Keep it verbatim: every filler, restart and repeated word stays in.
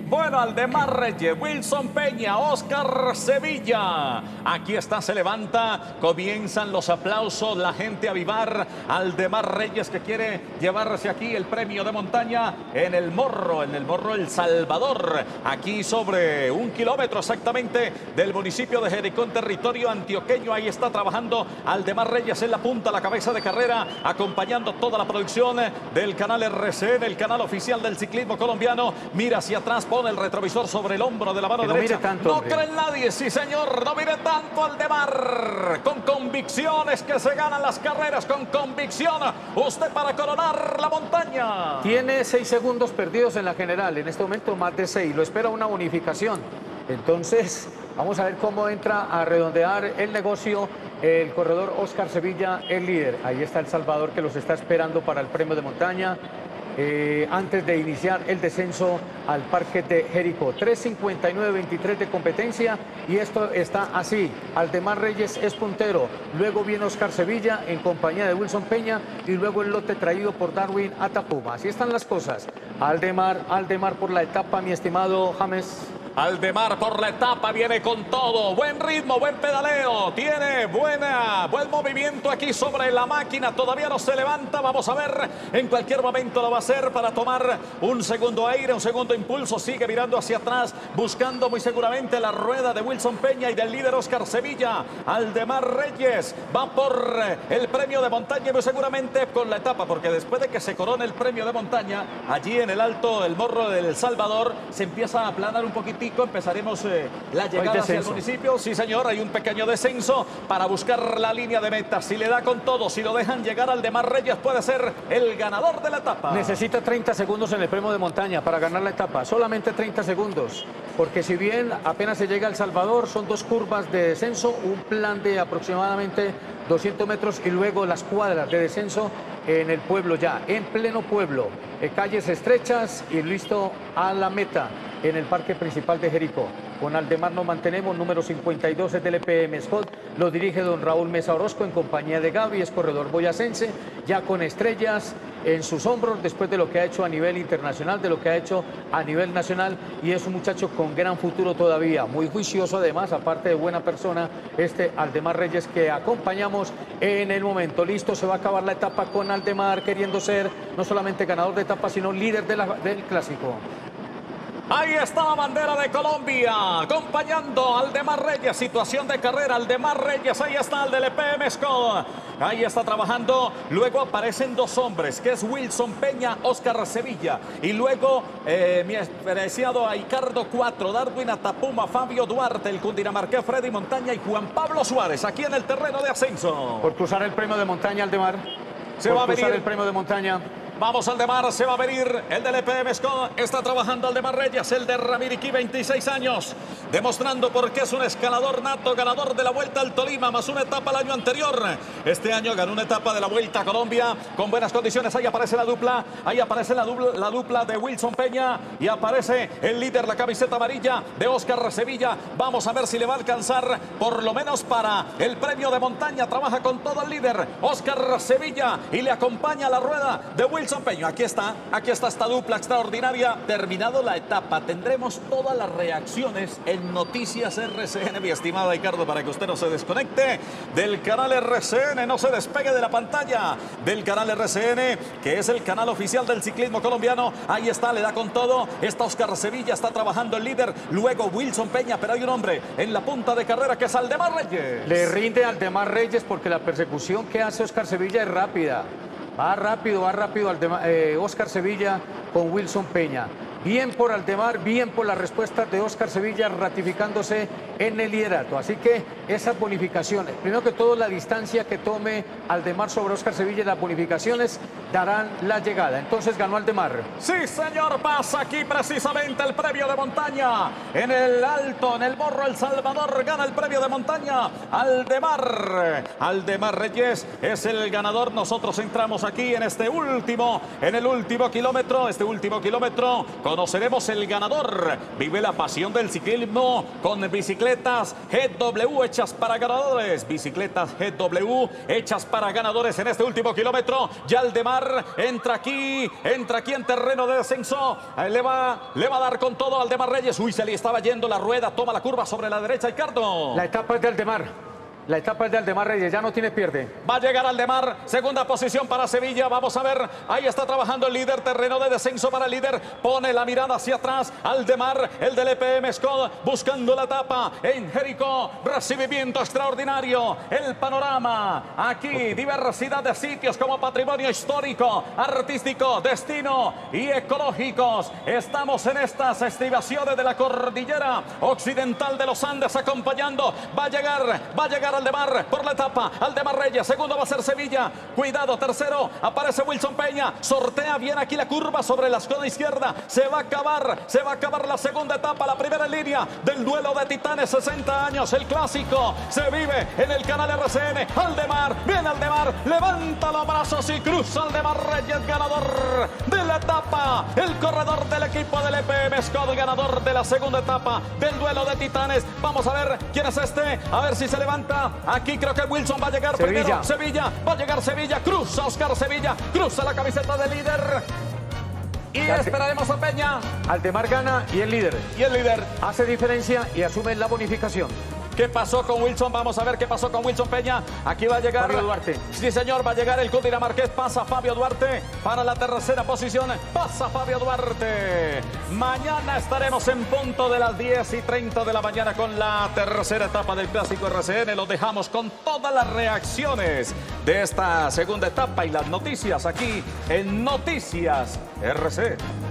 Bueno, Aldemar Reyes, Wilson Peña, Oscar Sevilla. Aquí está, se levanta, comienzan los aplausos, la gente a avivar. Aldemar Reyes que quiere llevarse aquí el premio de montaña en el Morro, en el Morro El Salvador. Aquí sobre un kilómetro exactamente del municipio de Jericó, en territorio antioqueño. Ahí está trabajando Aldemar Reyes en la punta, la cabeza de carrera, acompañando toda la producción del canal R C N, el canal oficial del ciclismo colombiano. Mira hacia atrás, pone el retrovisor sobre el hombro de la mano no derecha. Mire tanto, no hombre. cree en nadie, sí señor, no mire tanto Aldemar. Con convicciones que se ganan las carreras, con convicción. Usted para coronar la montaña. Tiene seis segundos perdidos en la general, en este momento más de seis, lo espera una bonificación. Entonces, vamos a ver cómo entra a redondear el negocio el corredor Oscar Sevilla, el líder. Ahí está El Salvador que los está esperando para el premio de montaña. Eh, antes de iniciar el descenso al Parque de Jericó. tres cincuenta y nueve veintitrés de competencia y esto está así. Aldemar Reyes es puntero, luego viene Oscar Sevilla en compañía de Wilson Peña y luego el lote traído por Darwin Atapuma. Así están las cosas. Aldemar, Aldemar por la etapa, mi estimado James. Aldemar por la etapa, viene con todo, buen ritmo, buen pedaleo, tiene buena, buen movimiento aquí sobre la máquina, todavía no se levanta, vamos a ver, en cualquier momento lo va a hacer para tomar un segundo aire, un segundo impulso, sigue mirando hacia atrás, buscando muy seguramente la rueda de Wilson Peña y del líder Oscar Sevilla. Aldemar Reyes va por el premio de montaña, muy seguramente con la etapa, porque después de que se corone el premio de montaña, allí en el alto, el Morro del Salvador, se empieza a aplanar un poquito. Empezaremos eh, la llegada hacia el municipio. Sí, señor, hay un pequeño descenso para buscar la línea de meta. Si le da con todo, si lo dejan llegar, Aldemar Reyes puede ser el ganador de la etapa. Necesita treinta segundos en el premio de montaña para ganar la etapa. Solamente treinta segundos. Porque si bien apenas se llega a El Salvador, son dos curvas de descenso, un plan de aproximadamente doscientos metros y luego las cuadras de descenso en el pueblo ya, en pleno pueblo. Eh, calles estrechas y listo a la meta en el parque principal de Jericó. Con Aldemar nos mantenemos, número cincuenta y dos es del E P M Scott, lo dirige don Raúl Mesa Orozco en compañía de Gaby, es corredor boyacense, ya con estrellas en sus hombros después de lo que ha hecho a nivel internacional, de lo que ha hecho a nivel nacional, y es un muchacho con gran futuro todavía, muy juicioso además, aparte de buena persona, este Aldemar Reyes que acompañamos en el momento. Listo, se va a acabar la etapa con Aldemar queriendo ser no solamente ganador de etapa, sino líder de la, del clásico. Ahí está la bandera de Colombia, acompañando a Aldemar Reyes, situación de carrera, Aldemar Reyes, ahí está el del E P M Scott, ahí está trabajando, luego aparecen dos hombres, que es Wilson Peña, Oscar Sevilla, y luego eh, mi apreciado Aicardo cuatro, Darwin Atapuma, Fabio Duarte, el cundinamarqués Freddy Montaña y Juan Pablo Suárez, aquí en el terreno de ascenso. Por cruzar el premio de montaña, Aldemar, se por va a cruzar venir el premio de montaña. Vamos Aldemar, se va a venir el del E P M Scott, está trabajando Aldemar Reyes, el de Ramiriquí, veintiséis años, demostrando por qué es un escalador nato, ganador de la Vuelta al Tolima, más una etapa el año anterior. Este año ganó una etapa de la Vuelta a Colombia con buenas condiciones. Ahí aparece la dupla, ahí aparece la dupla, la dupla de Wilson Peña y aparece el líder, la camiseta amarilla de Oscar Sevilla. Vamos a ver si le va a alcanzar por lo menos para el premio de montaña. Trabaja con todo el líder, Oscar Sevilla, y le acompaña la rueda de Wilson Peña. Aquí está, aquí está esta dupla extraordinaria. Terminado la etapa, tendremos todas las reacciones en Noticias R C N, mi estimado Ricardo, para que usted no se desconecte del canal R C N, no se despegue de la pantalla del canal R C N, que es el canal oficial del ciclismo colombiano. Ahí está, le da con todo. Está Oscar Sevilla, está trabajando el líder, luego Wilson Peña, pero hay un hombre en la punta de carrera que es Aldemar Reyes. Le rinde a Aldemar Reyes porque la persecución que hace Oscar Sevilla es rápida. Va rápido, va rápido Aldemar, eh, Oscar Sevilla con Wilson Peña. Bien por Aldemar, bien por la respuesta de Oscar Sevilla ratificándose en el liderato. Así que esas bonificaciones, primero que todo la distancia que tome Aldemar sobre Oscar Sevilla, las bonificaciones darán la llegada. Entonces ganó Aldemar. Sí, señor, pasa aquí precisamente el premio de montaña. En el alto, en el Morro El Salvador, gana el premio de montaña Aldemar. Aldemar Reyes es el ganador. Nosotros entramos aquí en este último, en el último kilómetro, este último kilómetro. Conoceremos el ganador. Vive la pasión del ciclismo con bicicletas G W hechas para ganadores. Bicicletas G W hechas para ganadores en este último kilómetro. Ya Aldemar Aldemar entra aquí, entra aquí en terreno de descenso. Ahí le va, le va a dar con todo a Aldemar Reyes. Uy, se le estaba yendo la rueda, toma la curva sobre la derecha, Ricardo. La etapa es de Aldemar. La etapa es de Aldemar Reyes, ya no tiene pierde. Va a llegar Aldemar, segunda posición para Sevilla. Vamos a ver, ahí está trabajando el líder, terreno de descenso para el líder. Pone la mirada hacia atrás, Aldemar, el del E P M Scott, buscando la etapa en Jericó. Recibimiento extraordinario, el panorama. Aquí, diversidad de sitios como patrimonio histórico, artístico, destino y ecológicos. Estamos en estas estribaciones de la cordillera occidental de los Andes acompañando. Va a llegar, va a llegar Aldemar por la etapa, Aldemar Reyes, segundo va a ser Sevilla, cuidado, tercero, aparece Wilson Peña, sortea bien aquí la curva sobre la escuadra izquierda, se va a acabar, se va a acabar la segunda etapa, la primera en línea del duelo de titanes, sesenta años, el clásico, se vive en el canal R C N, Aldemar, viene Aldemar, levanta los brazos y cruza Aldemar Reyes, ganador de la etapa, el corredor del equipo del E P M Scott, ganador de la segunda etapa del duelo de titanes. Vamos a ver quién es este, a ver si se levanta. Aquí creo que Wilson va a llegar Sevilla. primero. Sevilla, va a llegar Sevilla. Cruza Oscar Sevilla. Cruza la camiseta del líder. Y Ya esperaremos a Peña. Aldemar gana y el líder. Y el líder. Hace diferencia y asume la bonificación. ¿Qué pasó con Wilson? Vamos a ver qué pasó con Wilson Peña. Aquí va a llegar Fabio Duarte. Sí, señor, va a llegar el Cundinamarqués. Pasa Fabio Duarte para la tercera posición. Pasa Fabio Duarte. Mañana estaremos en punto de las diez y treinta de la mañana con la tercera etapa del Clásico R C N. Los dejamos con todas las reacciones de esta segunda etapa y las noticias aquí en Noticias R C.